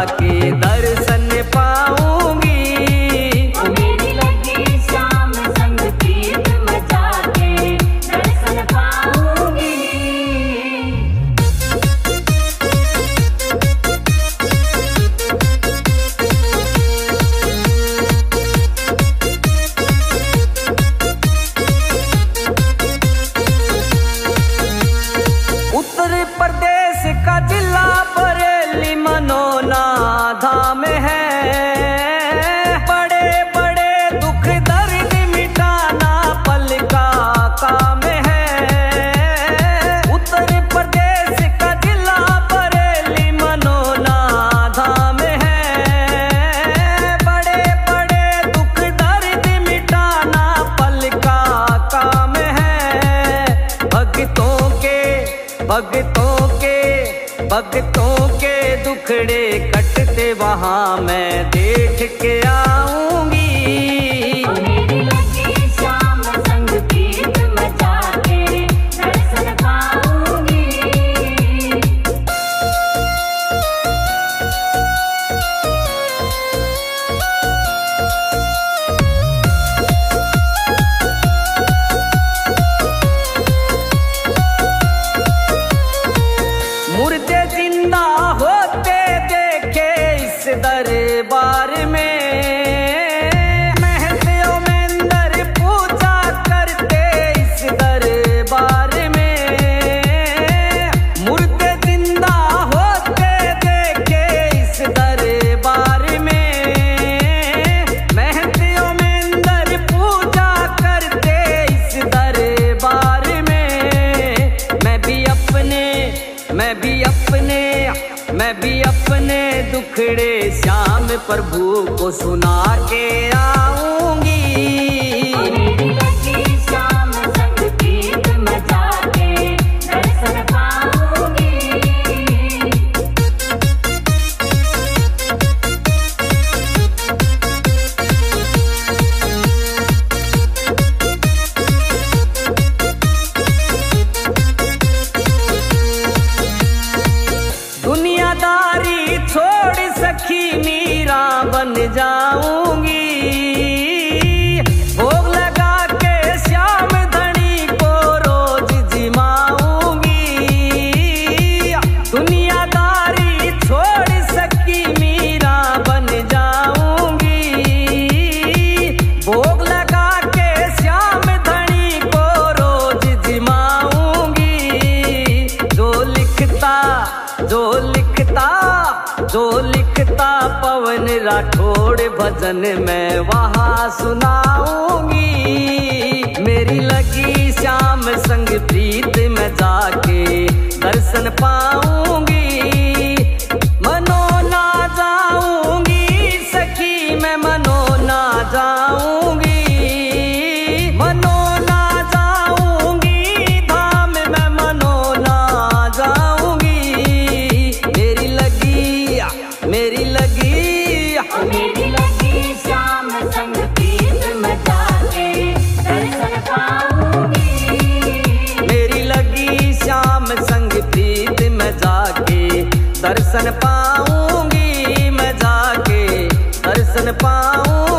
जाके दर्शन पाऊंगी। मेरी लगी श्याम संग प्रीत में जाके दर्शन पाऊंगी। उत्तर प्रदेश का जिला बरेली मनोना धाम है। बड़े बड़े दुख दर्द मिटाना पल का काम है। उत्तर प्रदेश का जिला बरेली मनोना धाम है। बड़े बड़े दुख दर्द मिटाना पल का काम है। भक्तों के दुखड़े कटते वहाँ मैं देख के आऊंगी। मेरी लगी श्याम संग प्रीत में जाके दर्शन पाऊंगी। मुर्दे जिंदा होते देखे इस दरबार में। महंतियों में अंदर पूजा करते इस दरबार में। मुर्दे जिंदा होते देखे इस दरबार में। महंतियों में अंदर पूजा करते इस दरबार में। मैं भी अपने दुखड़े श्याम प्रभु को सुना के आऊंगी। मेरी लगी श्याम संग प्रीत में जाके दर्शन पाऊंगी। दुनियादारी छोड़ सखी मीरा बन जाऊंगी। भोग लगा के श्याम धनी को रोज जिमाऊंगी। दुनियादारी छोड़ सखी मीरा बन जाऊंगी। भोग लगा के श्याम धनी को रोज जिमाऊंगी। जो लिखता पवन राठौड़ भजन में वहाँ सुनाऊंगी। मेरी लगी श्याम संग प्रीत में जाके दर्शन पाऊंगी। मनोना जाऊंगी सखी मैं मनोना जाऊंगी। मनोना जाऊंगी धाम में मनोना जाऊंगी। मेरी लगी श्याम संग प्रीत में जाके दर्शन पाऊंगी। मेरी लगी श्याम संग प्रीत में जाके दर्शन पाऊंगी। मैं जाके दर्शन पाऊंगी।